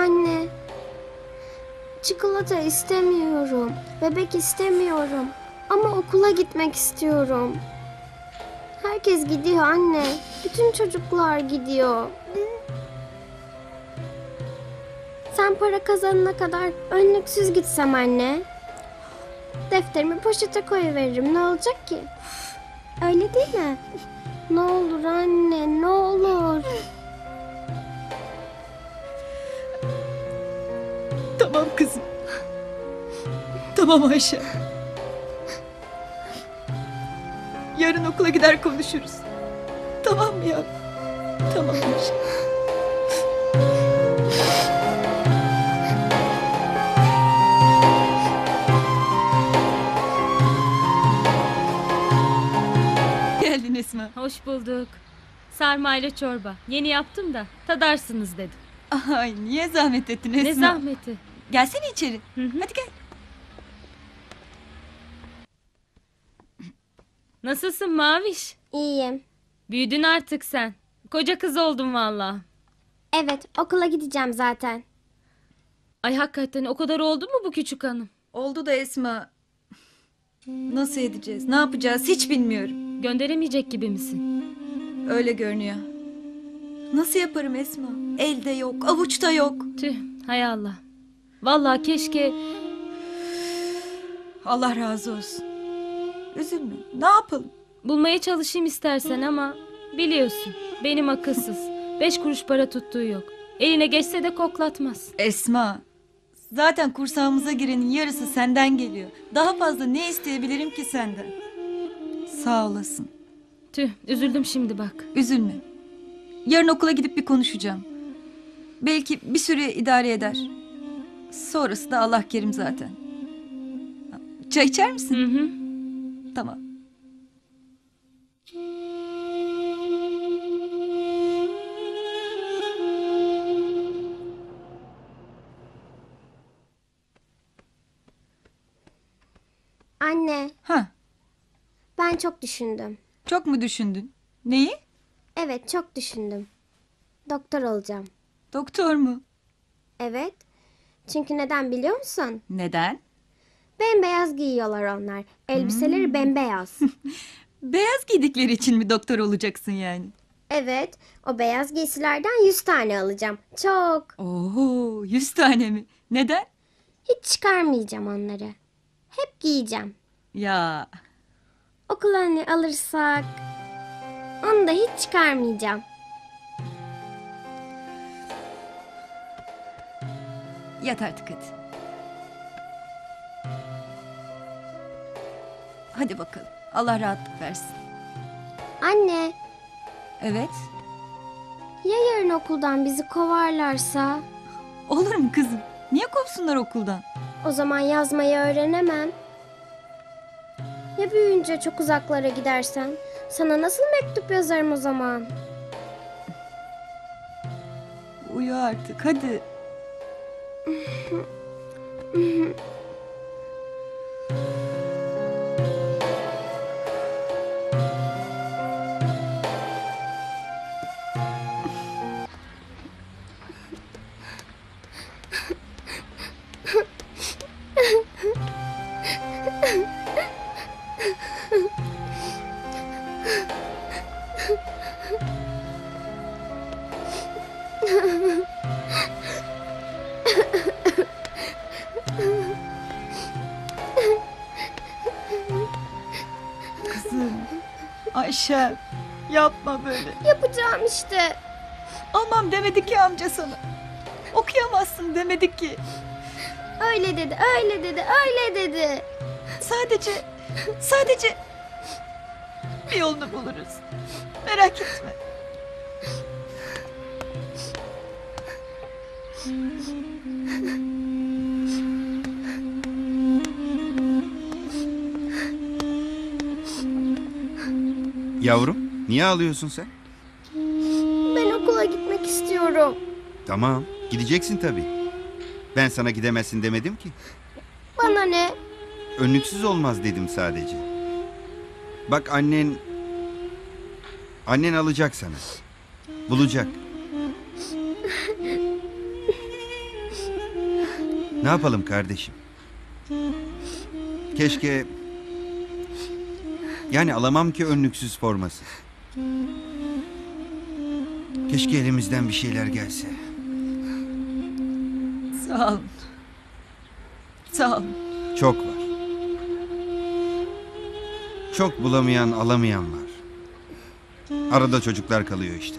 Anne, çikolata istemiyorum, bebek istemiyorum ama okula gitmek istiyorum. Herkes gidiyor anne, bütün çocuklar gidiyor. Sen para kazanana kadar önlüksüz gitsem anne. Defterimi poşete koyuveririm, ne olacak ki? Öyle değil mi? Ne olur anne, ne olur. Tamam kızım. Tamam Ayşe. Yarın okula gider konuşuruz. Tamam mı ya? Tamam Ayşe. Geldin Esma. Hoş bulduk. Sarmayla çorba. Yeni yaptım da tadarsınız dedim. Ay niye zahmet ettin Esma? Ne zahmeti. Gelsene içeri. Hı. Hadi gel. Nasılsın Maviş? İyiyim. Büyüdün artık sen. Koca kız oldun valla. Evet, okula gideceğim zaten. Ay hakikaten o kadar oldu mu bu küçük hanım? Oldu da Esma. Nasıl edeceğiz? Ne yapacağız? Hiç bilmiyorum. Gönderemeyecek gibi misin? Öyle görünüyor. Nasıl yaparım Esma? Elde yok, avuçta yok. Tüh hay Allah. Valla keşke... Allah razı olsun. Üzülme. Ne yapalım? Bulmaya çalışayım istersen ama... Biliyorsun benim akılsız. 5 kuruş para tuttuğu yok. Eline geçse de koklatmaz. Esma. Zaten kursağımıza girenin yarısı senden geliyor. Daha fazla ne isteyebilirim ki senden? Sağ olasın. Tüh üzüldüm şimdi bak. Üzülme. Yarın okula gidip bir konuşacağım. Belki bir süre idare eder. Sonrası da Allah kerim zaten. Çay içer misin? Hı hı. Tamam. Anne, Ha, ben çok düşündüm. çok mu düşündün? Neyi? Evet, çok düşündüm. Doktor olacağım. Doktor mu? Evet. Çünkü neden biliyor musun? Neden? Bembeyaz giyiyorlar onlar. Elbiseleri bembeyaz. Beyaz giydikleri için mi doktor olacaksın yani? Evet, o beyaz giysilerden 100 tane alacağım. Çok. Oo, 100 tane mi? Neden? Hiç çıkarmayacağım onları. Hep giyeceğim. Ya Okula hani alırsak onu da hiç çıkarmayacağım. yat artık hadi. Hadi bakalım. Allah rahatlık versin. Anne, Evet. ya yarın okuldan bizi kovarlarsa? Olur mu kızım? Niye kovsunlar okuldan? O zaman yazmayı öğrenemem. Ya büyüyünce çok uzaklara gidersen? Sana nasıl mektup yazarım o zaman? Uyu artık hadi. Kızım. Ayşe. Yapma böyle. Yapacağım işte. Almam demedi ki amca sana. Okuyamazsın demedi ki. Öyle dedi, öyle dedi, öyle dedi. Sadece bir yolunu buluruz. Merak etme. Yavrum, niye ağlıyorsun sen? Ben okula gitmek istiyorum. Tamam, gideceksin tabii. Ben sana gidemezsin demedim ki. Bana ne? Önlüksüz olmaz dedim sadece. Bak annen alacak sana. Bulacak. Ne yapalım kardeşim? Keşke... Yani alamam ki önlüksüz forması. Keşke elimizden bir şeyler gelse. Sağ olun. Sağ olun. Çok var. Çok bulamayan, alamayan var. Arada çocuklar kalıyor işte.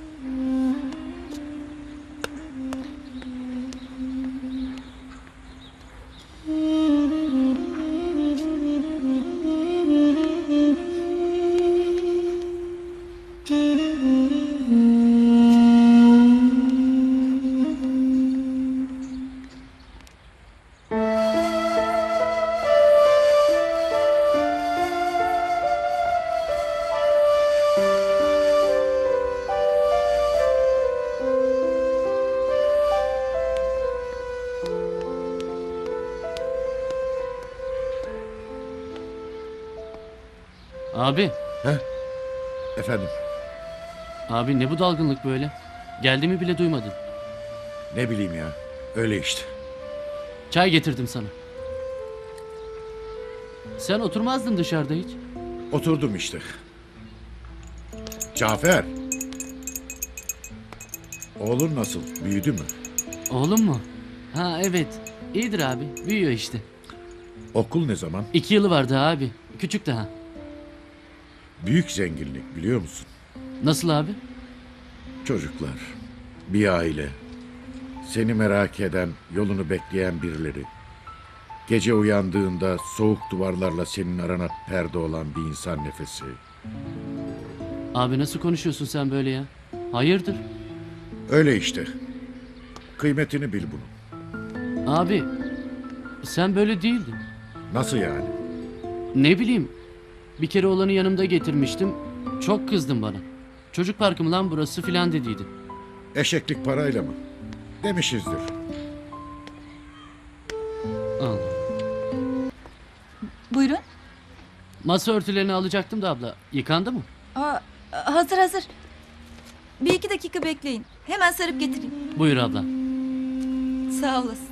Abi, Efendim, abi ne bu dalgınlık böyle? Geldiğimi bile duymadın. ne bileyim ya. Öyle işte. Çay getirdim sana. Sen oturmazdın dışarıda hiç. Oturdum işte. Cafer. Oğlun nasıl? Büyüdü mü? Oğlum mu? Ha evet. İyidir abi. Büyüyor işte. Okul ne zaman? 2 yılı vardı abi. Küçük daha. Büyük zenginlik biliyor musun? Nasıl abi? Çocuklar, bir aile. Seni merak eden, yolunu bekleyen birileri. Gece uyandığında soğuk duvarlarla senin arana perde olan bir insan nefesi. Abi nasıl konuşuyorsun sen böyle ya? Hayırdır? Öyle işte. Kıymetini bil bunun. Abi sen böyle değildin. Nasıl yani? Ne bileyim. Bir kere olanı yanımda getirmiştim. Çok kızdın bana. Çocuk parkı mı lan burası filan dediydi. Eşeklik parayla mı? Demişizdir. Allah. Buyurun. Masa örtülerini alacaktım da abla. Yıkandı mı? Aa, hazır hazır. Bir iki dakika bekleyin. Hemen sarıp getireyim. Buyur abla. Sağ olasın.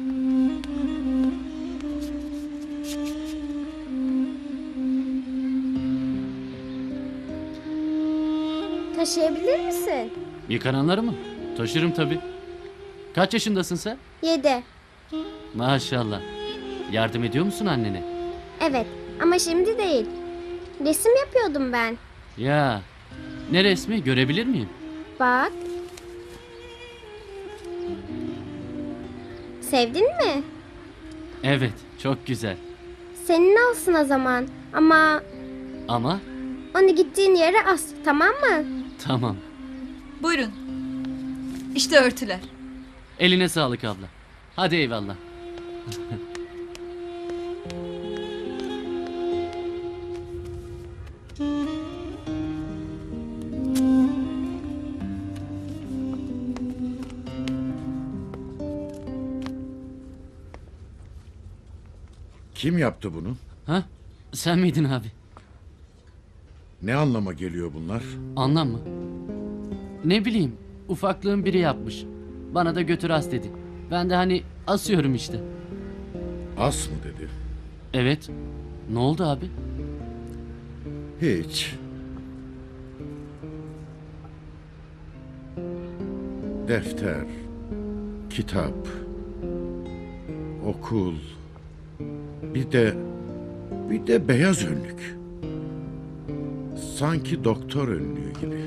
Taşıyabilir misin? Yıkananları mı? Taşırım tabii. Kaç yaşındasın sen? 7. Maşallah. Yardım ediyor musun annene? Evet ama şimdi değil. Resim yapıyordum ben. Ya. Ne resmi? Görebilir miyim? Bak. Sevdin mi? Evet. Çok güzel. Senin olsun o zaman. Ama Ama onu gittiğin yere as, tamam mı? tamam. Buyurun. İşte örtüler. Eline sağlık abla. Hadi eyvallah. Kim yaptı bunu? Ha? Sen miydin abi? Ne anlama geliyor bunlar? Anlam mı? Ne bileyim. Ufaklığın biri yapmış. Bana da götür as dedi. Ben de hani asıyorum işte. As mı dedi? Evet. Ne oldu abi? Hiç. Defter, kitap, okul, bir de beyaz önlük. Sanki doktor önlüğü gibi.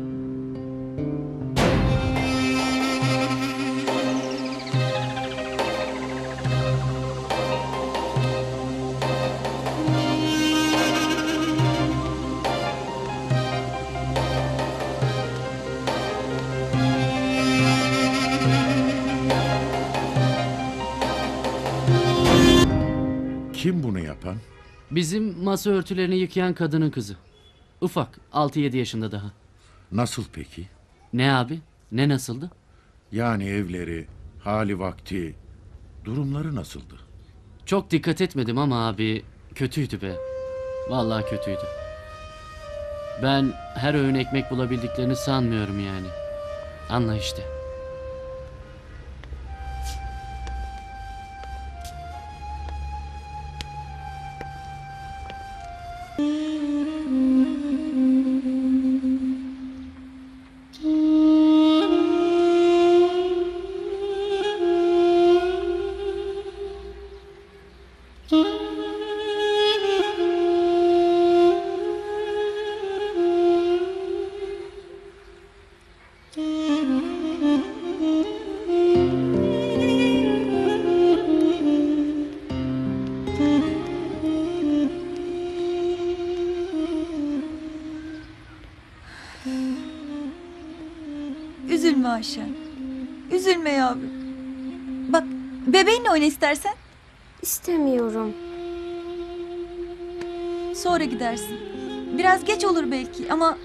Kim bunu yapan? Bizim masa örtülerini yıkayan kadının kızı. Ufak. 6-7 yaşında daha. Nasıl peki? Ne abi? Ne nasıldı? Yani evleri, hali vakti, durumları nasıldı? Çok dikkat etmedim ama abi kötüydü be. Vallahi kötüydü. Ben her öğün ekmek bulabildiklerini sanmıyorum yani. Anla işte. Ayşen. Üzülme yavrum. Bak bebeğinle oyna istersen. İstemiyorum. Sonra gidersin. Biraz geç olur belki ama...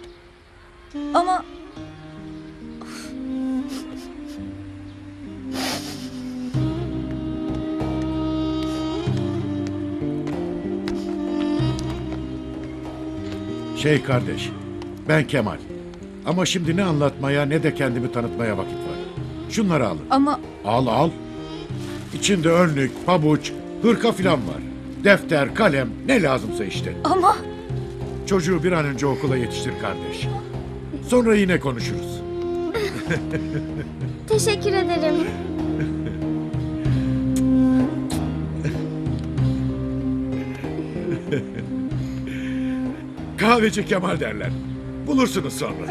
Kardeş, ben Kemal. Ama şimdi ne anlatmaya ne de kendimi tanıtmaya vakit var. Şunları alın. Ama Al. İçinde önlük, pabuç, hırka filan var. Defter, kalem, ne lazımsa işte. ama... Çocuğu bir an önce okula yetiştir kardeş. Sonra yine konuşuruz. Teşekkür ederim. Kahveci Kemal derler. Bulursunuz sonra.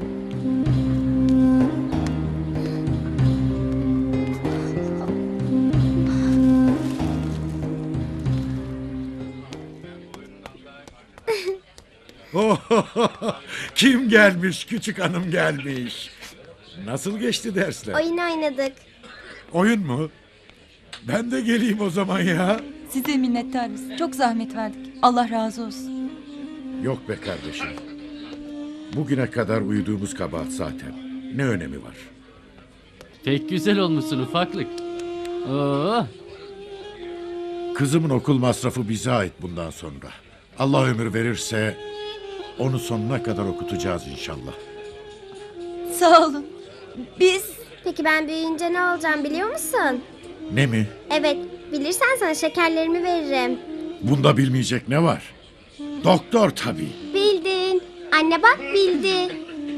Kim gelmiş? Küçük hanım gelmiş. Nasıl geçti dersler? Oyun oynadık. Oyun mu? Ben de geleyim o zaman ya. Size minnettarız. Çok zahmet verdik. Allah razı olsun. Yok be kardeşim. Bugüne kadar uyuduğumuz kabahat zaten. Ne önemi var? Pek güzel olmuşsun ufaklık. Oo, Kızımın okul masrafı bize ait bundan sonra. Allah ömür verirse onu sonuna kadar okutacağız inşallah. Sağ olun. Biz... Peki ben büyüyünce ne olacağım biliyor musun? Ne mi? Evet, bilirsen sana şekerlerimi veririm. Bunda bilmeyecek ne var? Doktor tabii. Bildin. Anne bak bildi.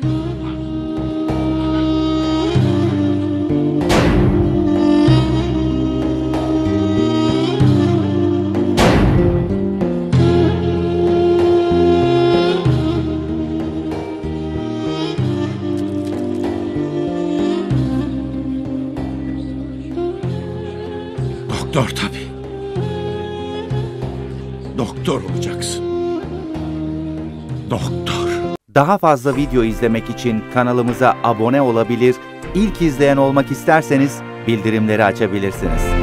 Doktor tabii. Doktor olacaksın. Doktor. Daha fazla video izlemek için kanalımıza abone olabilir, ilk izleyen olmak isterseniz bildirimleri açabilirsiniz.